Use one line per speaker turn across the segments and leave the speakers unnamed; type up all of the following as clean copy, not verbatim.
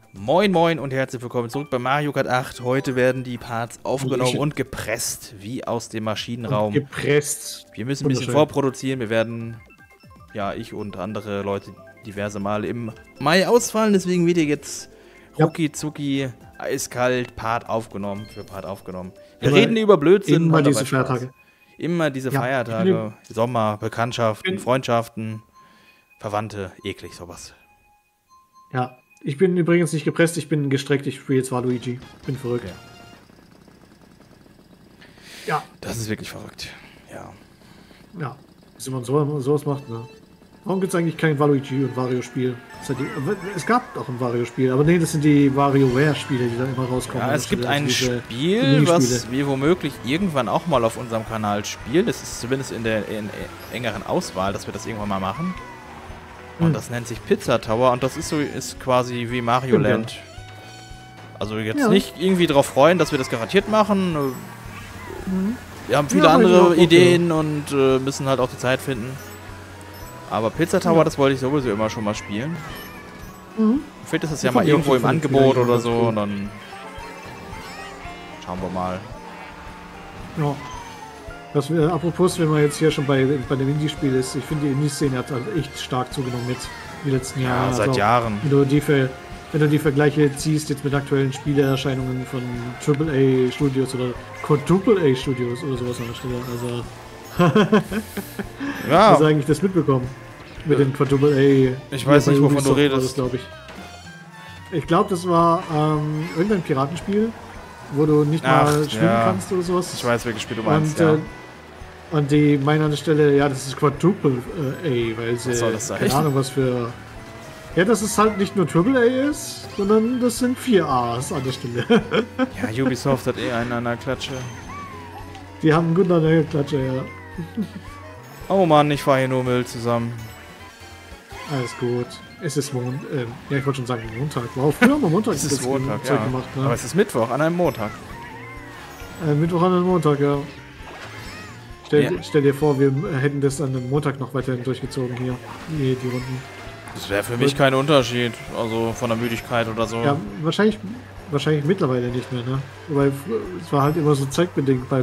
Moin moin und herzlich willkommen zurück bei Mario Kart 8. Heute werden die Parts aufgenommen und gepresst, wie aus dem Maschinenraum.
Und gepresst.
Wir müssen ein bisschen vorproduzieren. Wir werden, ja, ich und andere Leute diverse Male im Mai ausfallen. Deswegen wird hier jetzt rucki zucki, eiskalt, Part aufgenommen. Wir reden über Blödsinn.
Immer diese Feiertage.
Immer diese Feiertage. Sommer, Bekanntschaften, Freundschaften, Verwandte, eklig sowas.
Ja. Ich bin übrigens nicht gepresst, ich bin gestreckt, ich spiele jetzt Waluigi. Bin verrückt.
Okay.
Ja.
Das ist wirklich verrückt. Ja.
Ja. Wie man sowas macht, ne? Warum gibt es eigentlich kein Waluigi und Wario-Spiel? Es gab doch ein Wario-Spiel, aber nee, das sind die WarioWare-Spiele, die dann immer rauskommen.
Ja, es gibt ein Spiel, was wir womöglich irgendwann auch mal auf unserem Kanal spielen. Das ist zumindest in der engeren Auswahl, dass wir das irgendwann mal machen. Und das nennt sich Pizza Tower und das ist quasi wie Mario Land. Also jetzt nicht irgendwie darauf freuen, dass wir das garantiert machen. Wir haben viele andere Ideen und müssen halt auch die Zeit finden. Aber Pizza Tower, das wollte ich sowieso immer schon mal spielen. Vielleicht ist das ja mal irgendwo im Angebot oder so und dann schauen wir mal.
Ja. Apropos, wenn man jetzt hier schon bei dem Indie-Spiel ist, ich finde die Indie-Szene hat halt echt stark zugenommen jetzt die letzten Jahre.
Ja, seit Jahren.
Wenn du die Vergleiche ziehst jetzt mit aktuellen Spieleerscheinungen von AAA-Studios oder Quadruple-A-Studios oder sowas an der Stelle, also
ja.
Hast du eigentlich das mitbekommen? Mit den Quadruple-A.
Ich weiß nicht, wovon du redest.
Ich glaube, das war irgendein Piratenspiel, wo du nicht mal schwimmen kannst oder sowas.
Ich weiß, welches Spiel du meinst, ja.
Und die meinen an der Stelle, ja, das ist Quadruple A, weil sie,
was soll das sein?
keine Ahnung, was für... Ja, dass es halt nicht nur Triple A ist, sondern das sind 4 A's an der Stelle.
Ja, Ubisoft hat einen an der Klatsche.
Die haben einen guten an der Klatsche, ja.
Oh Mann, ich fahre hier nur Müll zusammen.
Alles gut. Es ist ja, ich wollte schon sagen Montag. Wow, früher haben wir Montag
es ist Montag, ja.
Gemacht, ne?
Aber es ist Mittwoch, an einem Montag.
Mittwoch an einem Montag, ja. Stell dir vor, wir hätten das an einem Montag noch weiterhin durchgezogen hier, die Runden.
Das wäre für mich kein Unterschied, also von der Müdigkeit oder so.
Ja, wahrscheinlich mittlerweile nicht mehr, ne? Weil es war halt immer so zeitbedingt. Bei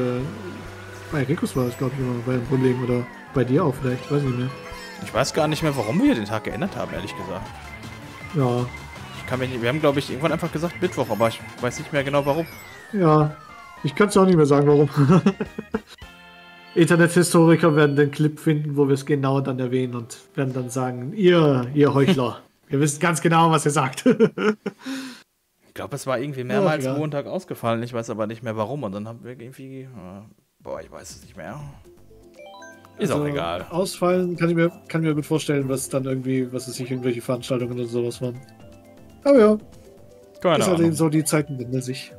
Rikus war es, glaube ich, immer bei einem Problem oder bei dir auch vielleicht, weiß ich nicht mehr.
Ich weiß gar nicht mehr, warum wir den Tag geändert haben, ehrlich gesagt.
Ja.
Wir haben, glaube ich, irgendwann einfach gesagt Mittwoch, aber ich weiß nicht mehr genau, warum.
Ja, ich kann es auch nicht mehr sagen, warum. Internethistoriker werden den Clip finden, wo wir es genau dann erwähnen und werden dann sagen, ihr Heuchler, ihr wisst ganz genau, was ihr sagt.
Ich glaube, es war irgendwie mehrmals Montag ausgefallen, ich weiß aber nicht mehr warum und dann haben wir irgendwie... Boah, ich weiß es nicht mehr. Ist also auch egal.
Ausfallen kann ich mir gut vorstellen, was dann irgendwie, was es sich irgendwelche Veranstaltungen oder sowas waren. Aber ja.
Keine
ist
Ahnung.
Halt eben so, die Zeiten wenden sich.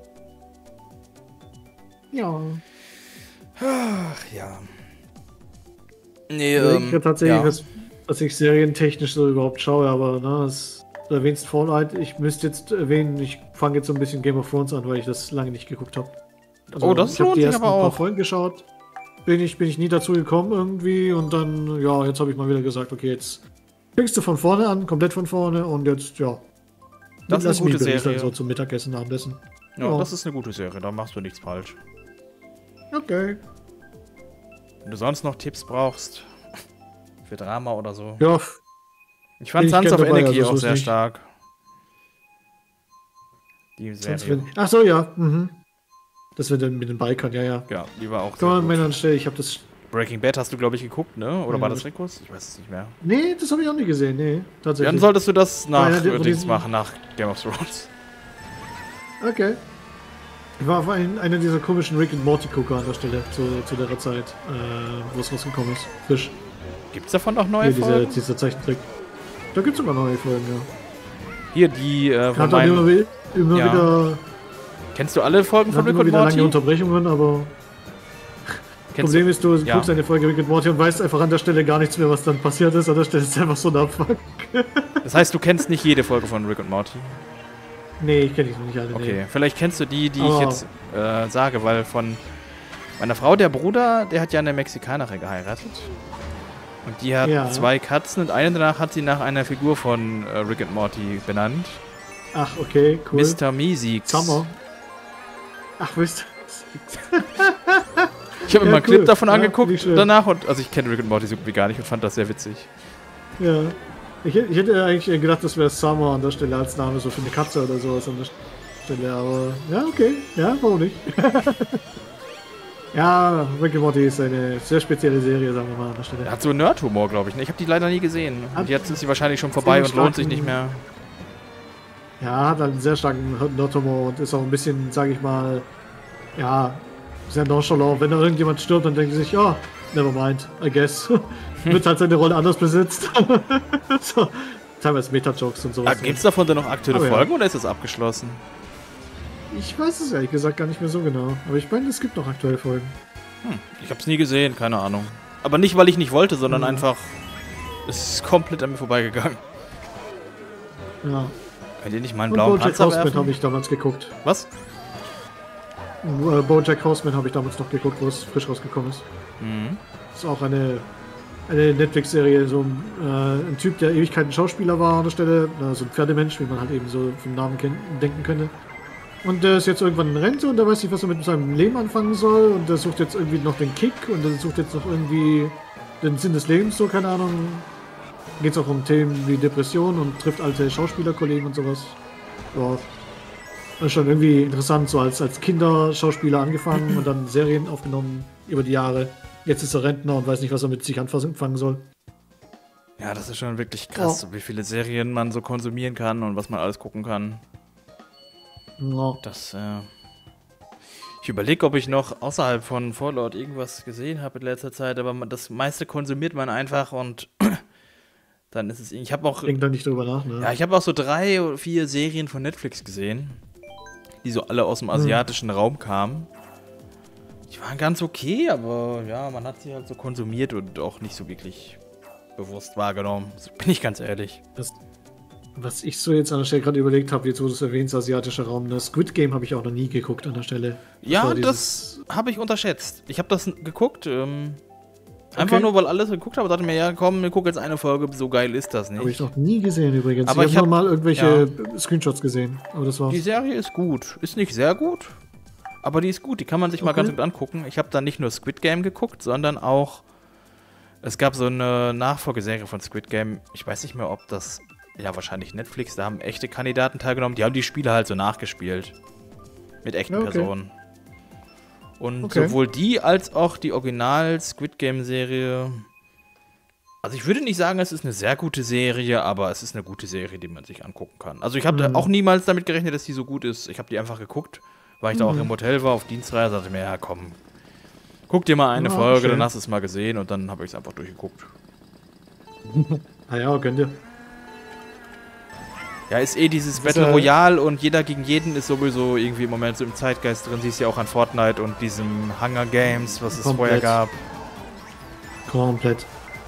Ja.
Ach, ja. Nee,
tatsächlich, was ich serientechnisch so überhaupt schaue, aber du erwähnst Fallout, ich müsste jetzt erwähnen, ich fange jetzt so ein bisschen Game of Thrones an, weil ich das lange nicht geguckt habe. Also,
das
ich habe die ersten
aber auch.
paar Folgen geschaut, bin ich nie dazu gekommen irgendwie und dann, ja, jetzt habe ich mal wieder gesagt, okay, jetzt fängst du von vorne an, komplett von vorne und jetzt, ja.
Das ist eine gute Serie.
Dann so zum Mittagessen, Abendessen.
Ja, das ist eine gute Serie, da machst du nichts falsch.
Okay.
Wenn du sonst noch Tipps brauchst, für Drama oder so.
Ja.
Ich fand Sons of Anarchy auch sehr stark. Die Serie.
Ach so, ja. Das wird dann mit den Bikern, ja.
Ja, die war auch
sehr gut. Ich habe das...
Breaking Bad hast du, glaube ich, geguckt, ne? Oder war das Rikus? Ich weiß es nicht mehr.
Nee, das habe ich auch nicht gesehen, nee. Tatsächlich.
Dann solltest du das nach Game of Thrones.
Okay. Ich war auf einer dieser komischen Rick and Morty Gucker an der Stelle zu der Zeit, wo es rausgekommen ist. Frisch.
Gibt's davon noch neue Folgen?
Dieser Zeichentrick. Da gibt's sogar neue Folgen, ja.
Hier, die
von meinen... Immer wieder...
Kennst du alle Folgen von Rick and
Morty?
Lange
Unterbrechungen, aber... Problem ist, du guckst eine Folge Rick and Morty und weißt einfach an der Stelle gar nichts mehr, was dann passiert ist. An der Stelle ist einfach so ein Abfuck.
Das heißt, du kennst nicht jede Folge von Rick and Morty?
Nee, ich kenne die noch nicht alle.
Okay, vielleicht kennst du die ich jetzt sage, weil von meiner Frau, der Bruder, der hat ja eine Mexikanerin geheiratet. Und die hat 2 Katzen und eine danach hat sie nach einer Figur von Rick and Morty benannt.
Ach, okay, cool.
Mr. Meeseeks.
Summer. Ach, Mr.
Ich habe mir mal einen Clip davon angeguckt danach und also ich kenne Rick and Morty so gut wie gar nicht und fand das sehr witzig.
Ja. Ich hätte eigentlich gedacht, das wäre Summer an der Stelle als Name, so für eine Katze oder sowas an der Stelle, aber ja, okay. Ja, warum nicht? Ja, Rick and Morty ist eine sehr spezielle Serie, sagen wir mal an der Stelle.
Er hat so Nerd-Humor, glaube ich. Ne? Ich habe die leider nie gesehen. Und jetzt ist sie wahrscheinlich schon vorbei und lohnt sich nicht mehr.
Ja, hat einen sehr starken Nerd-Humor und ist auch ein bisschen, sage ich mal, ja, sehr nonchalant. Wenn da irgendjemand stirbt, dann denkt sich, ja, never mind, I guess. Wird halt seine Rolle anders besetzt. So, teilweise Meta-Jokes und sowas.
Gibt es davon denn noch aktuelle Folgen oder ist das abgeschlossen?
Ich weiß es ehrlich gesagt gar nicht mehr so genau. Aber ich meine, es gibt noch aktuelle Folgen.
Ich habe es nie gesehen, keine Ahnung. Aber nicht, weil ich nicht wollte, sondern einfach, es ist komplett an mir vorbeigegangen.
Ja.
Könnt ihr nicht mal einen blauen Panzer werfen?
BoJack Horseman habe ich damals geguckt.
Was?
BoJack Horseman habe ich damals noch geguckt, wo es frisch rausgekommen ist.
Mhm.
Das ist auch eine Netflix-Serie, so ein Typ, der Ewigkeiten Schauspieler war an der Stelle, so ein Pferdemensch, wie man halt eben so vom Namen denken könnte. Und der ist jetzt irgendwann in Rente und der weiß nicht, was er mit seinem Leben anfangen soll und der sucht jetzt irgendwie noch den Kick und der sucht jetzt noch irgendwie den Sinn des Lebens, so, keine Ahnung. Geht es auch um Themen wie Depression und trifft alte Schauspielerkollegen und sowas. Ja. Das ist schon irgendwie interessant, so als Kinderschauspieler angefangen und dann Serien aufgenommen über die Jahre. Jetzt ist er Rentner und weiß nicht, was er mit sich anfangen soll.
Ja, das ist schon wirklich krass, wie viele Serien man so konsumieren kann und was man alles gucken kann.
Ja.
Ich überlege, ob ich noch außerhalb von Fallout irgendwas gesehen habe in letzter Zeit, aber das meiste konsumiert man einfach und dann ist es... Ich habe auch...
Denk da nicht drüber nach, ne?
Ja, ich habe auch so 3 oder 4 Serien von Netflix gesehen, die so alle aus dem asiatischen Raum kamen. Die waren ganz okay, aber ja, man hat sie halt so konsumiert und auch nicht so wirklich bewusst wahrgenommen. Bin ich ganz ehrlich.
Was ich so jetzt an der Stelle gerade überlegt habe, jetzt wo du es erwähnst, asiatischer Raum, das Squid Game habe ich auch noch nie geguckt an der Stelle.
Ja, das habe ich unterschätzt. Ich habe das geguckt, einfach nur, weil alles geguckt habe, dachte mir, ja komm, wir gucken jetzt eine Folge, so geil ist das nicht.
Habe ich noch nie gesehen übrigens.
Aber
ich habe mal irgendwelche Screenshots gesehen, aber das war's.
Die Serie ist gut. Ist nicht sehr gut, aber die ist gut. Die kann man sich mal ganz gut angucken. Ich habe da nicht nur Squid Game geguckt, sondern auch, es gab so eine Nachfolgeserie von Squid Game. Ich weiß nicht mehr, ob das... Ja, wahrscheinlich Netflix, da haben echte Kandidaten teilgenommen, die haben die Spiele halt so nachgespielt. Mit echten Personen. Und sowohl die als auch die Original Squid Game Serie. Also ich würde nicht sagen, es ist eine sehr gute Serie, aber es ist eine gute Serie, die man sich angucken kann. Also ich habe auch niemals damit gerechnet, dass die so gut ist. Ich habe die einfach geguckt, weil ich da auch im Hotel war, auf Dienstreise, dachte mir, ja komm, guck dir mal eine Folge, dann hast du es mal gesehen und dann habe ich es einfach durchgeguckt.
Ah ja, gönnt ihr.
Ja, ist dieses Battle Royale und jeder gegen jeden ist sowieso irgendwie im Moment so im Zeitgeist drin. Siehst ja auch an Fortnite und diesem Hunger Games, was es vorher gab.
Komplett.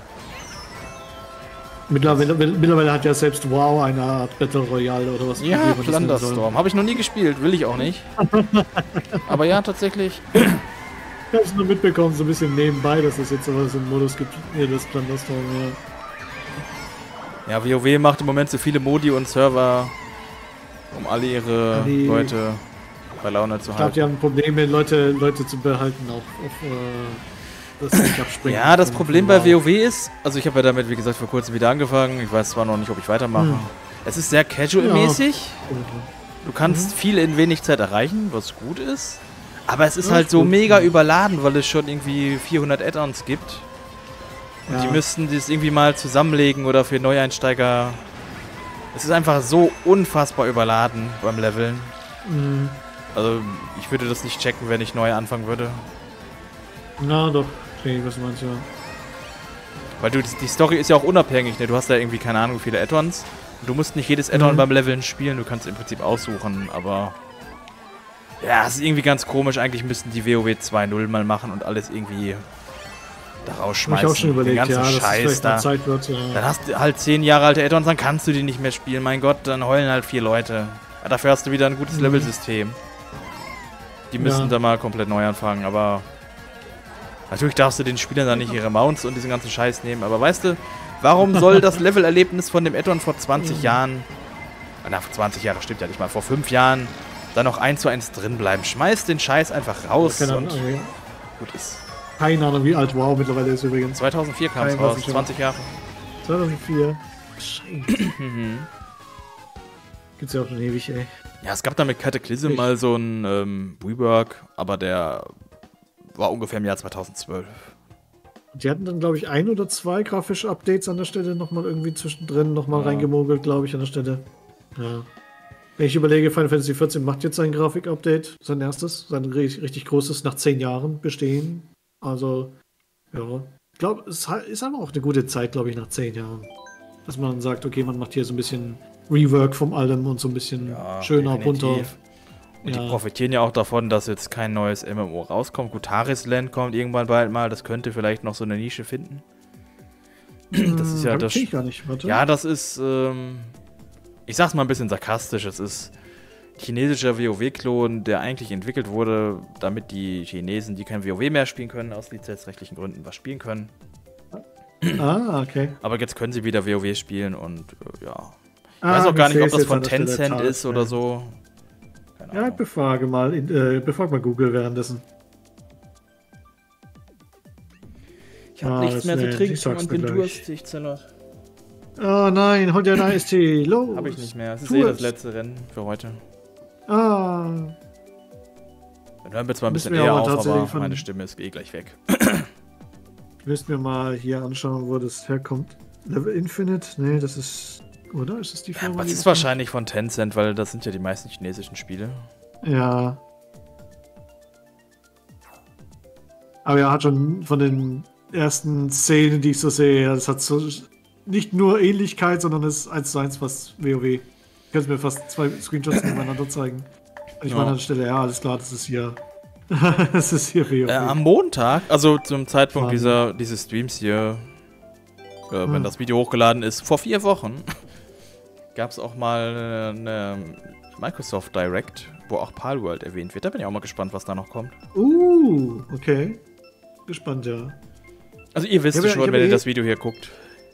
Mittlerweile hat ja selbst WoW eine Art Battle Royale oder was.
Ja, Thunderstorm. Habe ich noch nie gespielt, will ich auch nicht. Aber ja, tatsächlich.
Ich habe es nur mitbekommen, so ein bisschen nebenbei, dass es jetzt so einen Modus gibt. Hier, das Thunderstorm, ja.
Ja, WoW macht im Moment so viele Modi und Server, um alle ihre Leute bei Laune zu halten. Ich glaube,
die haben Probleme, Leute zu behalten, auch das nicht abspringen.
Ja, das Problem bei WoW ist, also ich habe ja damit, wie gesagt, vor kurzem wieder angefangen. Ich weiß zwar noch nicht, ob ich weitermache. Es ist sehr casual-mäßig. Ja. Du kannst viel in wenig Zeit erreichen, was gut ist. Aber es ist halt so mega überladen, weil es schon irgendwie 400 Add-ons gibt. Und die müssten das irgendwie mal zusammenlegen oder für Neueinsteiger. Es ist einfach so unfassbar überladen beim Leveln. Also ich würde das nicht checken, wenn ich neu anfangen würde.
Na doch, was meinst du?
Weil die Story ist ja auch unabhängig, ne? Du hast da irgendwie keine Ahnung wie viele Add-ons. Du musst nicht jedes Add-on beim Leveln spielen, du kannst im Prinzip aussuchen, aber... Ja, es ist irgendwie ganz komisch. Eigentlich müssten die WoW 2.0 mal machen und alles irgendwie... da rausschmeißen.
Hab ich auch schon überlegt,
den ganzen Scheiß da.
Zeit wird, ja.
Dann hast du halt 10 Jahre alte Add-ons, dann kannst du die nicht mehr spielen. Mein Gott, dann heulen halt 4 Leute. Ja, dafür hast du wieder ein gutes Level-System. Die müssen da mal komplett neu anfangen, aber... Natürlich darfst du den Spielern dann nicht ihre Mounts und diesen ganzen Scheiß nehmen, aber weißt du, warum soll das Levelerlebnis von dem Add-on vor 20 Jahren Na, 20 Jahre stimmt ja nicht mal. Vor 5 Jahren dann noch 1:1 drin bleiben. Schmeißt den Scheiß einfach raus
Keine
und
Ahnung, ja.
gut ist.
Keine Ahnung, wie alt WoW mittlerweile ist übrigens.
2004 kam es raus, 20 Jahre.
2004. Scheiße. Gibt's ja auch schon ewig, ey.
Ja, es gab da mit Cataclysm mal so ein Rework, aber der war ungefähr im Jahr 2012.
Die hatten dann, glaube ich, 1 oder 2 grafische Updates an der Stelle nochmal irgendwie zwischendrin nochmal reingemogelt, glaube ich, an der Stelle. Ja. Wenn ich überlege, Final Fantasy XIV macht jetzt ein Grafik-Update, sein erstes, sein richtig großes, nach 10 Jahren bestehen. Also, ja. Ich glaube, es ist aber auch eine gute Zeit, glaube ich, nach 10 Jahren. Dass man sagt, okay, man macht hier so ein bisschen Rework vom allem und so ein bisschen schöner, bunter.
Und die profitieren ja auch davon, dass jetzt kein neues MMO rauskommt. Gut, Taris Land kommt irgendwann bald mal. Das könnte vielleicht noch so eine Nische finden. Das ist ja das.
Ich gar nicht, warte.
Ja, das ist. Ich sag's mal ein bisschen sarkastisch. Es ist chinesischer WoW-Klon, der eigentlich entwickelt wurde, damit die Chinesen, die kein WoW mehr spielen können, aus lizenzrechtlichen Gründen was spielen können.
Okay.
Aber jetzt können sie wieder WoW spielen und ja. Ich weiß auch gar nicht, ob das von Tencent ist oder so.
Ja, befrage mal Google währenddessen.
Ich habe nichts mehr zu trinken und bin durstig, Zeller.
Oh nein, hol dir ein Eistee, los!
Hab ich nicht mehr, es ist das letzte Rennen für heute. Dann hören wir zwar ein bisschen eher auf, aber meine Stimme ist eh gleich weg.
Müssen wir mal hier anschauen, wo das herkommt. Level Infinite? Nee, das ist... Oder? Ist das die Firma?
Das ist wahrscheinlich von Tencent, weil das sind ja die meisten chinesischen Spiele.
Ja. Aber er hat schon von den ersten Szenen, die ich so sehe, das hat so nicht nur Ähnlichkeit, sondern es ist 1:1 was WoW. Ich könnte mir fast 2 Screenshots nebeneinander zeigen. Und ich meine an der Stelle, ja, alles klar, das ist hier das ist hier WoW.
Am Montag, also zum Zeitpunkt dieses Streams hier, wenn das Video hochgeladen ist, vor 4 Wochen, gab es auch mal eine Microsoft Direct, wo auch Palworld erwähnt wird. Da bin ich auch mal gespannt, was da noch kommt.
Okay. Gespannt, ja.
Also ihr wisst schon, wenn ihr das Video hier guckt.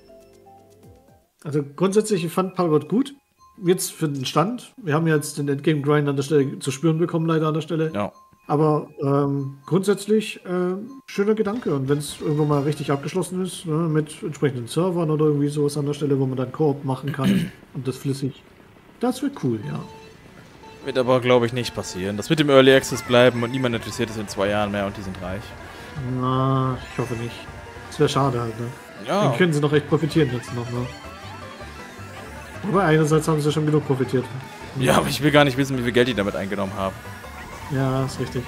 Also grundsätzlich, ich fand Palworld gut. Jetzt für den Stand. Wir haben jetzt den Endgame-Grind an der Stelle zu spüren bekommen, leider an der Stelle. Ja. Aber grundsätzlich schöner Gedanke. Und wenn es irgendwann mal richtig abgeschlossen ist, mit entsprechenden Servern oder irgendwie sowas an der Stelle, wo man dann Koop machen kann und das flüssig, das wird cool, ja.
Wird aber, glaube ich, nicht passieren. Das wird im Early Access bleiben und niemand interessiert es in 2 Jahren mehr und die sind reich.
Na, ich hoffe nicht. Das wäre schade halt, ne?
Ja.
Dann können sie noch echt profitieren jetzt noch, ne? Aber einerseits haben sie schon genug profitiert.
Ja, aber ich will gar nicht wissen, wie viel Geld die damit eingenommen haben.
Ja, ist richtig.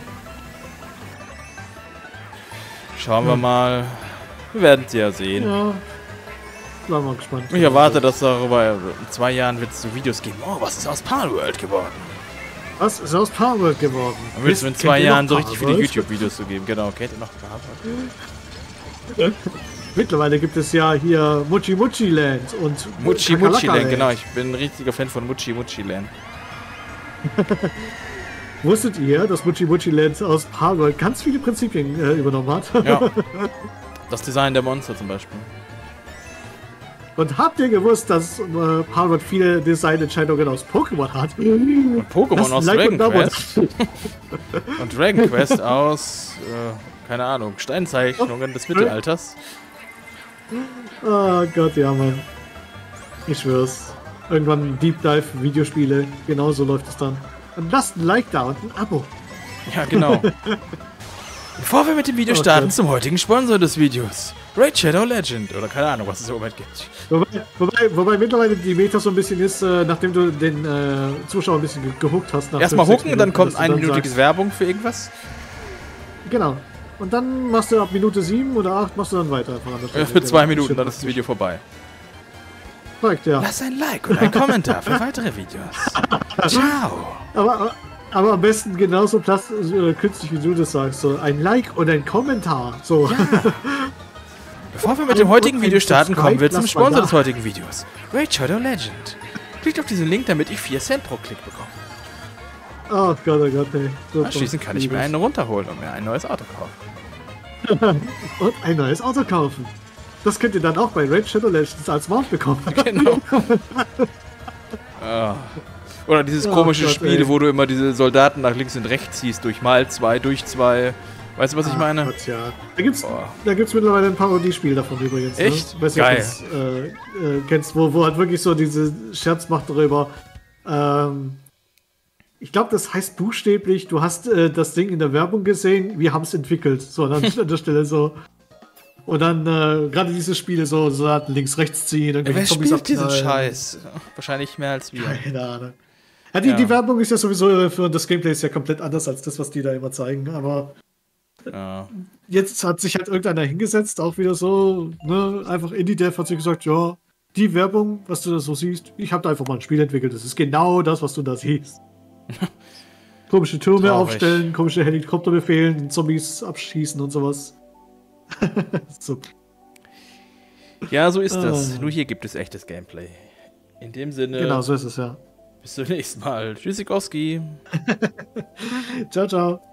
Schauen wir mal. Wir werden es ja sehen.
Ja. Bleiben wir gespannt.
Ich erwarte, dass darüber in 2 Jahren wird es so Videos geben. Oh, was ist aus Palworld geworden?
Was ist aus Palworld geworden?
Dann wird es in 2 Jahren so richtig viele YouTube-Videos zu geben. Genau, kennt ihr noch Palworld?
Mittlerweile gibt es ja hier Muchi Muchi Land und
Muchi Muchi Land, genau. Ich bin ein richtiger Fan von Muchi Muchi Land.
Wusstet ihr, dass Muchi Muchi Land aus Palworld ganz viele Prinzipien übernommen hat?
Ja. Das Design der Monster zum Beispiel.
Und habt ihr gewusst, dass Palworld viele Designentscheidungen aus Pokémon hat?
Und Pokémon aus Dragon Quest. Und Dragon Quest aus, keine Ahnung, Steinzeichnungen des Mittelalters.
Oh Gott, ja, Mann. Ich schwör's. Irgendwann Deep Dive Videospiele, genau so läuft es dann. Und lasst ein Like da und ein Abo.
Ja, genau. Bevor wir mit dem Video starten, zum heutigen Sponsor des Videos. Raid Shadow Legend. Oder keine Ahnung, was es im Moment gibt.
Wobei mittlerweile die Meta so ein bisschen ist, nachdem du den Zuschauer ein bisschen gehuckt hast.
Erstmal hooken, dann kommt einminütige Werbung für irgendwas.
Genau. Und dann machst du ab Minute 7 oder 8 machst du dann weiter.
Ja, für 2 Minuten, dann ist das Video vorbei.
Korrekt, ja.
Lass ein Like und ein Kommentar für weitere Videos. Ciao.
Aber am besten genauso künstlich, wie du das sagst. So ein Like und ein Kommentar. So.
Ja. Bevor wir mit dem heutigen Video starten, kommen wir zum Sponsor des heutigen Videos. Raid Shadow Legend. Klickt auf diesen Link, damit ich 4 Cent pro Klick bekomme.
Oh Gott, ey.
Anschließend kann ich mir einen runterholen und mir ein neues Auto
kaufen. Und ein neues Auto kaufen. Das könnt ihr dann auch bei Raid Shadow Legends als Mount bekommen.
Genau. Ah. Oder dieses komische Spiel, wo du immer diese Soldaten nach links und rechts ziehst, durch mal 2, durch 2. Weißt du, was ich meine?
Gott, ja. Da gibt's mittlerweile ein Parodiespiel davon übrigens.
Echt?
Ne? Weiß
geil.
Nicht, kennst, wo halt wirklich so diese Scherz macht darüber. Ich glaube, das heißt buchstäblich, du hast das Ding in der Werbung gesehen, wir haben es entwickelt. So, dann an der Stelle so. Und dann gerade diese Spiele so links, rechts ziehen.
Wer spielt diesen Scheiß? Wahrscheinlich mehr als wir.
Keine Ahnung. Ja, die Werbung ist ja sowieso für das Gameplay ist ja komplett anders als das, was die da immer zeigen. Aber jetzt hat sich halt irgendeiner hingesetzt, auch wieder so, ne, einfach Indie-Dev hat sich gesagt, ja, die Werbung, was du da so siehst, ich habe da einfach mal ein Spiel entwickelt. Das ist genau das, was du da siehst. Komische Türme aufstellen, komische Helikopter befehlen, Zombies abschießen und sowas. So.
Ja, so ist das. Nur hier gibt es echtes Gameplay. In dem Sinne.
Genau, so ist es, ja.
Bis zum nächsten Mal. Tschüssikowski.
Ciao, ciao.